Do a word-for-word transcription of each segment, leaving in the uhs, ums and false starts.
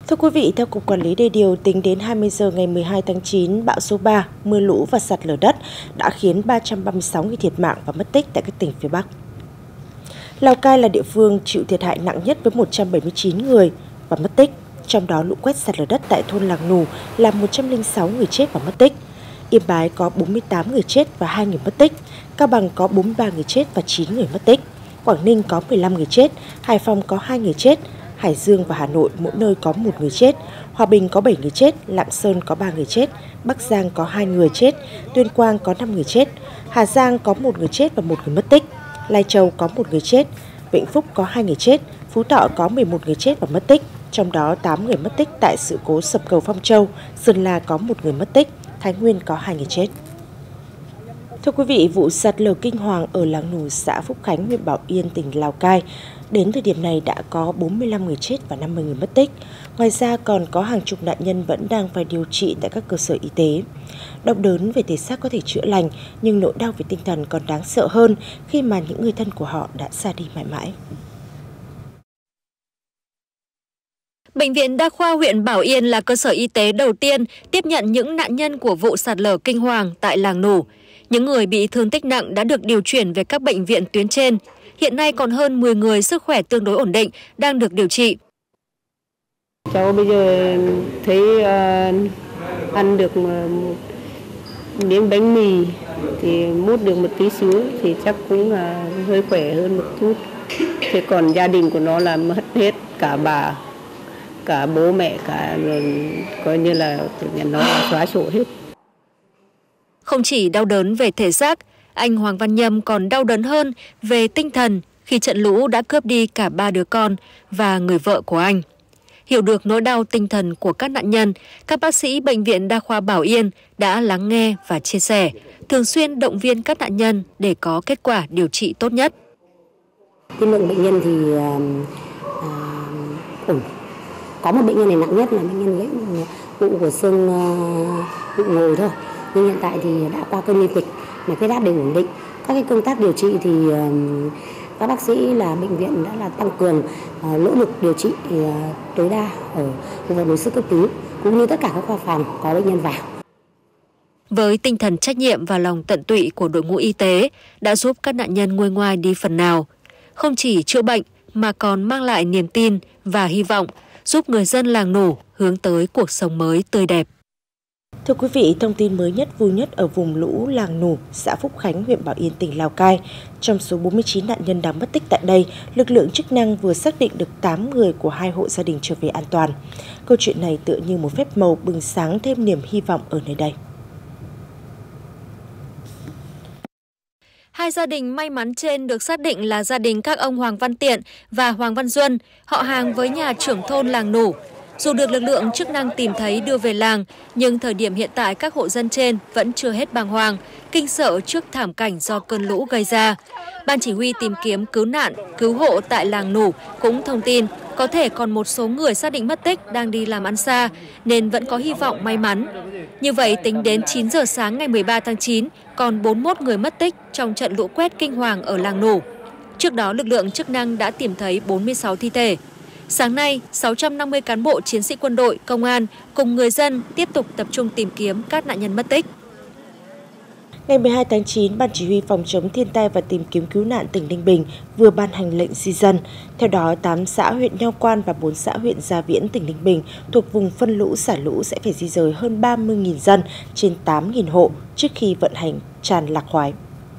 Thưa quý vị, theo Cục Quản lý Đê điều, tính đến hai mươi giờ ngày mười hai tháng chín, bão số ba, mưa lũ và sạt lở đất đã khiến ba trăm ba mươi sáu người thiệt mạng và mất tích tại các tỉnh phía Bắc. Lào Cai là địa phương chịu thiệt hại nặng nhất với một trăm bảy mươi chín người và mất tích, trong đó lũ quét sạt lở đất tại thôn Làng Nù làm một trăm lẻ sáu người chết và mất tích. Yên Bái có bốn mươi tám người chết và hai người mất tích, Cao Bằng có bốn mươi ba người chết và chín người mất tích, Quảng Ninh có mười lăm người chết, Hải Phòng có hai người chết, Hải Dương và Hà Nội mỗi nơi có một người chết, Hòa Bình có bảy người chết, Lạng Sơn có ba người chết, Bắc Giang có hai người chết, Tuyên Quang có năm người chết, Hà Giang có một người chết và một người mất tích, Lai Châu có một người chết, Vĩnh Phúc có hai người chết, Phú Thọ có mười một người chết và mất tích, trong đó tám người mất tích tại sự cố sập cầu Phong Châu, Sơn La có một người mất tích, Thái Nguyên có hai người chết. Thưa quý vị, vụ sạt lở kinh hoàng ở Làng Nù, xã Phúc Khánh, huyện Bảo Yên, tỉnh Lào Cai, đến thời điểm này đã có bốn mươi lăm người chết và năm mươi người mất tích. Ngoài ra còn có hàng chục nạn nhân vẫn đang phải điều trị tại các cơ sở y tế. Đau đớn về thể xác có thể chữa lành, nhưng nỗi đau về tinh thần còn đáng sợ hơn khi mà những người thân của họ đã ra đi mãi mãi. Bệnh viện Đa khoa huyện Bảo Yên là cơ sở y tế đầu tiên tiếp nhận những nạn nhân của vụ sạt lở kinh hoàng tại Làng Nù. Những người bị thương tích nặng đã được điều chuyển về các bệnh viện tuyến trên. Hiện nay còn hơn mười người sức khỏe tương đối ổn định đang được điều trị. Cháu bây giờ thấy uh, ăn được một miếng bánh mì thì mút được một tí xíu thì chắc cũng uh, hơi khỏe hơn một chút. Thế còn gia đình của nó là mất hết cả bà, cả bố mẹ, cả rồi coi như là nhà nó là xóa sổ hết. Không chỉ đau đớn về thể xác, anh Hoàng Văn Nhâm còn đau đớn hơn về tinh thần khi trận lũ đã cướp đi cả ba đứa con và người vợ của anh. Hiểu được nỗi đau tinh thần của các nạn nhân, các bác sĩ Bệnh viện Đa khoa Bảo Yên đã lắng nghe và chia sẻ, thường xuyên động viên các nạn nhân để có kết quả điều trị tốt nhất. Tiên lượng bệnh nhân thì à, ổn. Có một bệnh nhân này nặng nhất là bệnh nhân gãy vụ của xương vụ ngồi thôi. Nhưng hiện tại thì đã qua cơn nguy kịch, mà huyết áp đều ổn định. Các cái công tác điều trị thì các bác sĩ là bệnh viện đã là tăng cường uh, nỗ lực điều trị uh, tối đa ở khu vực hồi sức cấp cứu cũng như tất cả các khoa phòng có bệnh nhân vào. Với tinh thần trách nhiệm và lòng tận tụy của đội ngũ y tế đã giúp các nạn nhân nguôi ngoai đi phần nào, không chỉ chữa bệnh mà còn mang lại niềm tin và hy vọng, giúp người dân Làng Nù hướng tới cuộc sống mới tươi đẹp. Thưa quý vị, thông tin mới nhất vui nhất ở vùng lũ Làng Nù, xã Phúc Khánh, huyện Bảo Yên, tỉnh Lào Cai. Trong số bốn mươi chín nạn nhân đang mất tích tại đây, lực lượng chức năng vừa xác định được tám người của hai hộ gia đình trở về an toàn. Câu chuyện này tựa như một phép màu bừng sáng thêm niềm hy vọng ở nơi đây. Hai gia đình may mắn trên được xác định là gia đình các ông Hoàng Văn Tiện và Hoàng Văn Duân, họ hàng với nhà trưởng thôn Làng Nù. Dù được lực lượng chức năng tìm thấy đưa về làng, nhưng thời điểm hiện tại các hộ dân trên vẫn chưa hết bàng hoàng, kinh sợ trước thảm cảnh do cơn lũ gây ra. Ban chỉ huy tìm kiếm cứu nạn, cứu hộ tại Làng Nù cũng thông tin có thể còn một số người xác định mất tích đang đi làm ăn xa, nên vẫn có hy vọng may mắn. Như vậy, tính đến chín giờ sáng ngày mười ba tháng chín, còn bốn mươi mốt người mất tích trong trận lũ quét kinh hoàng ở Làng Nù. Trước đó, lực lượng chức năng đã tìm thấy bốn mươi sáu thi thể. Sáng nay, sáu trăm năm mươi cán bộ chiến sĩ quân đội, công an cùng người dân tiếp tục tập trung tìm kiếm các nạn nhân mất tích. Ngày mười hai tháng chín, Ban Chỉ huy Phòng chống thiên tai và tìm kiếm cứu nạn tỉnh Ninh Bình vừa ban hành lệnh di dân. Theo đó, tám xã huyện Nho Quan và bốn xã huyện Gia Viễn, tỉnh Ninh Bình thuộc vùng phân lũ xả lũ sẽ phải di rời hơn ba mươi nghìn dân trên tám nghìn hộ trước khi vận hành tràn Lạc Khoái.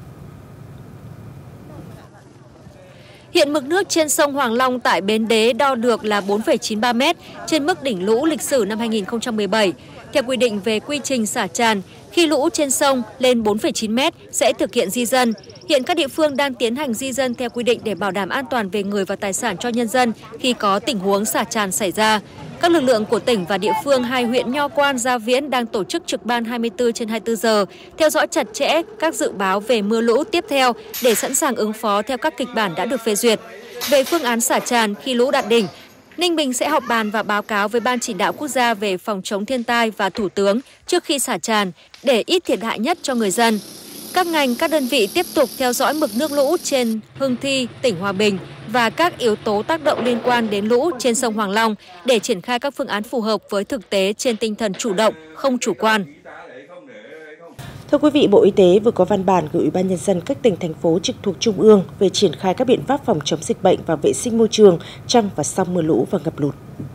Hiện mực nước trên sông Hoàng Long tại Bến Đế đo được là bốn phẩy chín ba mét trên mức đỉnh lũ lịch sử năm hai nghìn không trăm mười bảy. Theo quy định về quy trình xả tràn, khi lũ trên sông lên bốn phẩy chín mét sẽ thực hiện di dân. Hiện các địa phương đang tiến hành di dân theo quy định để bảo đảm an toàn về người và tài sản cho nhân dân khi có tình huống xả tràn xảy ra. Các lực lượng của tỉnh và địa phương hai huyện Nho Quan, Gia Viễn đang tổ chức trực ban hai mươi tư trên hai mươi tư giờ, theo dõi chặt chẽ các dự báo về mưa lũ tiếp theo để sẵn sàng ứng phó theo các kịch bản đã được phê duyệt. Về phương án xả tràn khi lũ đạt đỉnh, Ninh Bình sẽ họp bàn và báo cáo với Ban Chỉ đạo Quốc gia về phòng chống thiên tai và Thủ tướng trước khi xả tràn để ít thiệt hại nhất cho người dân. Các ngành, các đơn vị tiếp tục theo dõi mực nước lũ trên Hưng Thi, tỉnh Hòa Bình, và các yếu tố tác động liên quan đến lũ trên sông Hoàng Long để triển khai các phương án phù hợp với thực tế trên tinh thần chủ động, không chủ quan. Thưa quý vị, Bộ Y tế vừa có văn bản gửi Ủy ban Nhân dân các tỉnh, thành phố trực thuộc Trung ương về triển khai các biện pháp phòng chống dịch bệnh và vệ sinh môi trường trong và sau mưa lũ và ngập lụt.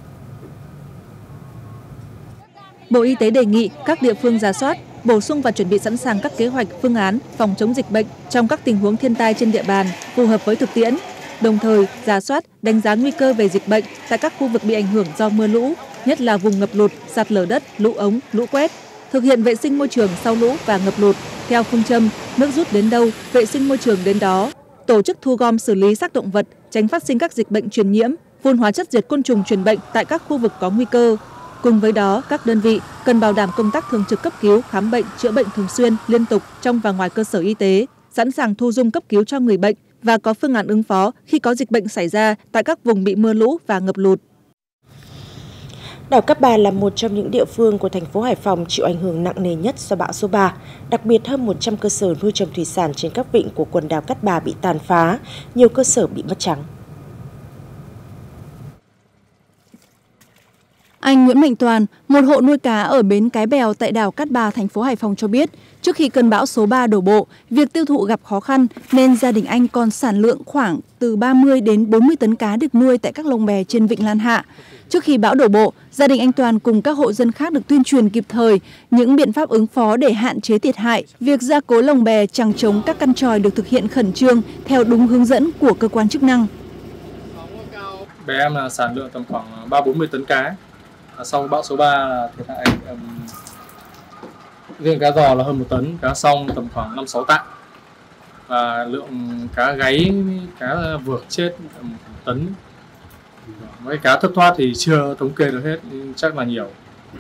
Bộ Y tế đề nghị các địa phương rà soát, bổ sung và chuẩn bị sẵn sàng các kế hoạch, phương án phòng chống dịch bệnh trong các tình huống thiên tai trên địa bàn phù hợp với thực tiễn, đồng thời rà soát, đánh giá nguy cơ về dịch bệnh tại các khu vực bị ảnh hưởng do mưa lũ, nhất là vùng ngập lụt, sạt lở đất, lũ ống, lũ quét. Thực hiện vệ sinh môi trường sau lũ và ngập lụt theo phương châm nước rút đến đâu, vệ sinh môi trường đến đó. Tổ chức thu gom xử lý xác động vật, tránh phát sinh các dịch bệnh truyền nhiễm, phun hóa chất diệt côn trùng truyền bệnh tại các khu vực có nguy cơ. Cùng với đó, các đơn vị cần bảo đảm công tác thường trực cấp cứu, khám bệnh, chữa bệnh thường xuyên, liên tục trong và ngoài cơ sở y tế, sẵn sàng thu dung cấp cứu cho người bệnh và có phương án ứng phó khi có dịch bệnh xảy ra tại các vùng bị mưa lũ và ngập lụt. Đảo Cát Bà là một trong những địa phương của thành phố Hải Phòng chịu ảnh hưởng nặng nề nhất do bão số ba. Đặc biệt, hơn một trăm cơ sở nuôi trồng thủy sản trên các vịnh của quần đảo Cát Bà bị tàn phá, nhiều cơ sở bị mất trắng. Anh Nguyễn Mạnh Toàn, một hộ nuôi cá ở bến Cái Bèo tại đảo Cát Bà, thành phố Hải Phòng cho biết, trước khi cơn bão số ba đổ bộ, việc tiêu thụ gặp khó khăn nên gia đình anh còn sản lượng khoảng từ ba mươi đến bốn mươi tấn cá được nuôi tại các lồng bè trên vịnh Lan Hạ. Trước khi bão đổ bộ, gia đình anh Toàn cùng các hộ dân khác được tuyên truyền kịp thời những biện pháp ứng phó để hạn chế thiệt hại. Việc gia cố lồng bè, chằng chống các căn chòi được thực hiện khẩn trương theo đúng hướng dẫn của cơ quan chức năng. Bé em là sản lượng tầm khoảng ba bốn mươi tấn cá. Sau bão số ba thiệt hại um, riêng cá giò là hơn một tấn, cá song tầm khoảng năm sáu tạ và lượng cá gáy, cá vược chết một tấn. Mấy cá thất thoát thì chưa thống kê được hết, nhưng chắc là nhiều.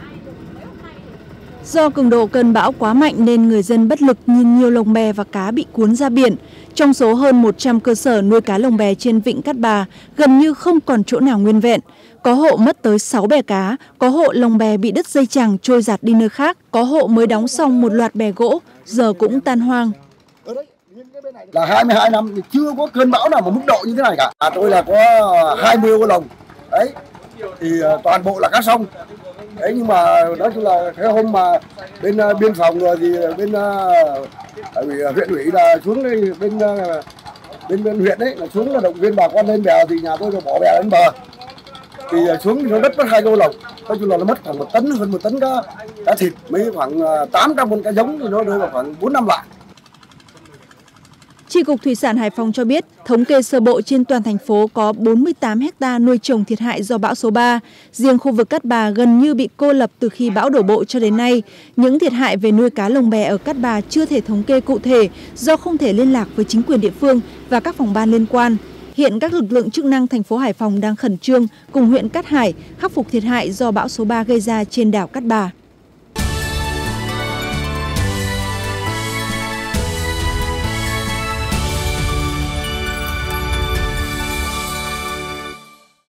Do cường độ cơn bão quá mạnh nên người dân bất lực nhìn nhiều lồng bè và cá bị cuốn ra biển. Trong số hơn một trăm cơ sở nuôi cá lồng bè trên vịnh Cát Bà, gần như không còn chỗ nào nguyên vẹn. Có hộ mất tới sáu bè cá, có hộ lồng bè bị đứt dây chằng trôi giạt đi nơi khác, có hộ mới đóng xong một loạt bè gỗ, giờ cũng tan hoang. Là hai mươi hai năm thì chưa có cơn bão nào mà mức độ như thế này cả. À, tôi là có hai mươi ô lồng, đấy, thì toàn bộ là cá sông. Đấy, nhưng mà nói chung là cái hôm mà bên uh, biên phòng rồi thì bên uh, huyện ủy là xuống đây, bên uh, bên bên huyện đấy là xuống là động viên bà con lên bè, thì nhà tôi就bỏ bè lên bờ. Thì uh, xuống thì nó đất mất hai ô lồng, nói chung là nó mất khoảng một tấn, hơn một tấn cá, cá thịt, mấy khoảng uh, tám trăm con cá giống thì nó rơi vào khoảng bốn năm lạng. Chi cục Thủy sản Hải Phòng cho biết, thống kê sơ bộ trên toàn thành phố có bốn mươi tám héc ta nuôi trồng thiệt hại do bão số ba. Riêng khu vực Cát Bà gần như bị cô lập từ khi bão đổ bộ cho đến nay. Những thiệt hại về nuôi cá lồng bè ở Cát Bà chưa thể thống kê cụ thể do không thể liên lạc với chính quyền địa phương và các phòng ban liên quan. Hiện các lực lượng chức năng thành phố Hải Phòng đang khẩn trương cùng huyện Cát Hải khắc phục thiệt hại do bão số ba gây ra trên đảo Cát Bà.